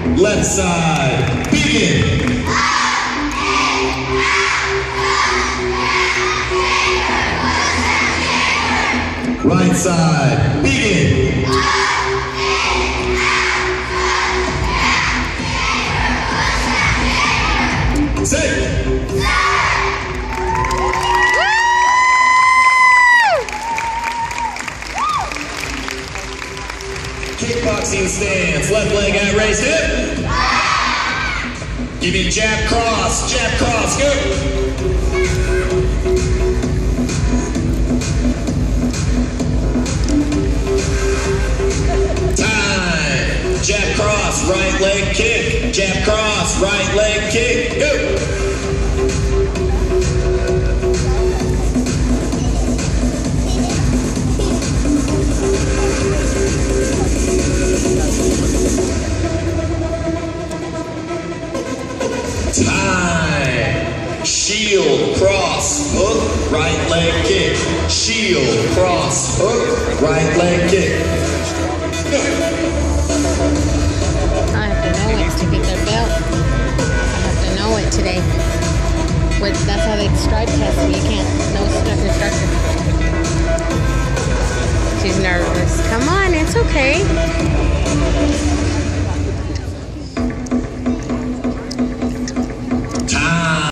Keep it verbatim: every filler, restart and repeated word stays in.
Left side, begin. Right side, begin. Say. Kickboxing stance, left leg at raised hip. Give me jab cross, jab cross, go. Time. Jab cross, right leg kick. Jab cross, right leg kick, go. Time. Shield, cross, hook, right leg kick. Shield, cross, hook, right leg kick. I have to know it to get their belt. I have to know it today. Which, that's how they stripe test me. You can't know instructor. She's nervous. Come on, it's okay.